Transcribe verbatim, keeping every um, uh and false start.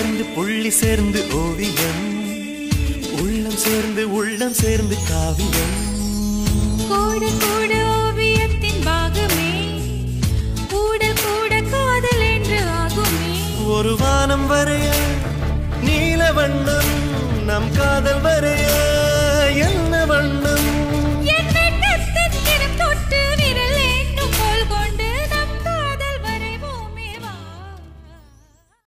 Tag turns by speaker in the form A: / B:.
A: சேர்ந்து புள்ளி சேர்ந்து ஓவியம், உள்ளம் சேர்ந்து உள்ளம் சேர்ந்து காவியம்.
B: கூட கூட ஓவியத்தின் பாகமே, கூடல் கூட காதல் என்று ஆகுமே.
A: ஒரு வானம் வரைய நீல வண்ணம், நம் காதல் வரைய என்ன வண்ணம்?